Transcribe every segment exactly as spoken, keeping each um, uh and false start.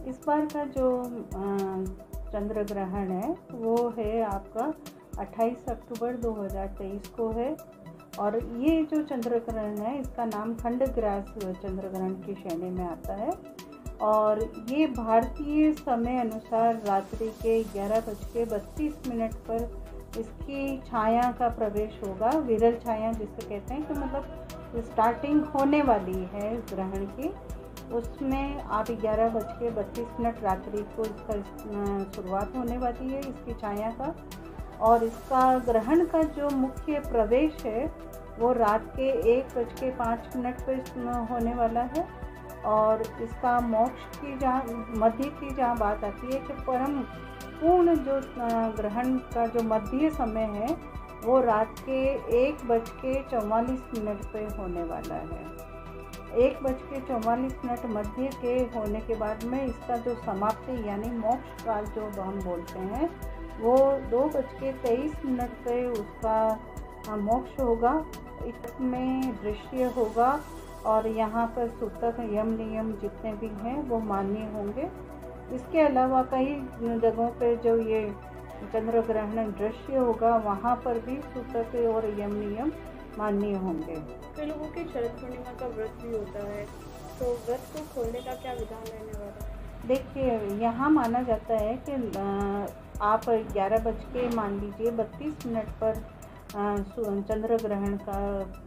इस बार का जो चंद्र ग्रहण है वो है आपका अट्ठाईस अक्टूबर दो हज़ार तेईस को है। और ये जो चंद्र ग्रहण है इसका नाम खंडग्रास चंद्र ग्रहण की श्रेणी में आता है। और ये भारतीय समय अनुसार रात्रि के ग्यारह बज के बत्तीस मिनट पर इसकी छाया का प्रवेश होगा। विरल छाया जिसे कहते हैं कि मतलब स्टार्टिंग होने वाली है इस ग्रहण की, उसमें आप ग्यारह बज के बत्तीस मिनट रात्रि को इसका शुरुआत होने वाली है इसकी छाया का। और इसका ग्रहण का जो मुख्य प्रवेश है वो रात के एक बज के पाँच मिनट पर होने वाला है। और इसका मोक्ष की जहाँ मध्य की जहाँ बात आती है कि परम पूर्ण जो ग्रहण का जो मध्य समय है वो रात के एक बज के चौवालीस मिनट पे होने वाला है। एक बज के चौवालीस मिनट मध्य के होने के बाद में इसका जो समाप्ति यानी मोक्ष काल जो हम बोलते हैं वो दो बज के तेईस मिनट पे उसका मोक्ष होगा। इसमें दृश्य होगा और यहाँ पर सूतक यम नियम जितने भी हैं वो मान्य होंगे। इसके अलावा कई जगहों पे जो ये चंद्र ग्रहण दृश्य होगा वहाँ पर भी सूतक और यम नियम मान्य होंगे। कई लोगों के शरद पूर्णिमा का व्रत भी होता है, तो व्रत को खोलने का क्या विधान रहने वाला है? देखिए, यहाँ माना जाता है कि आप ग्यारह बज के मान लीजिए बत्तीस मिनट पर चंद्र ग्रहण का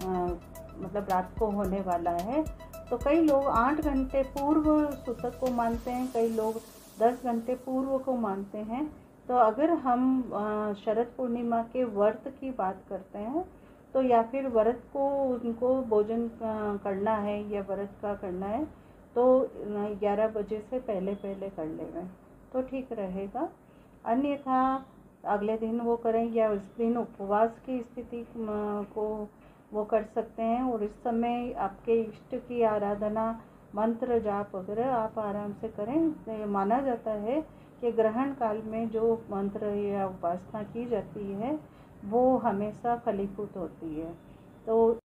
मतलब रात को होने वाला है, तो कई लोग आठ घंटे पूर्व सूतक को मानते हैं, कई लोग दस घंटे पूर्व को मानते हैं। तो अगर हम शरद पूर्णिमा के व्रत की बात करते हैं तो या फिर व्रत को उनको भोजन करना है या व्रत का करना है तो ग्यारह बजे से पहले पहले कर लें तो ठीक रहेगा। अन्यथा अगले दिन वो करें या उस दिन उपवास की स्थिति को वो कर सकते हैं। और इस समय आपके इष्ट की आराधना मंत्र जाप वगैरह आप आराम से करें। माना जाता है कि ग्रहण काल में जो मंत्र या उपासना की जाती है वो हमेशा फलीभूत होती है। तो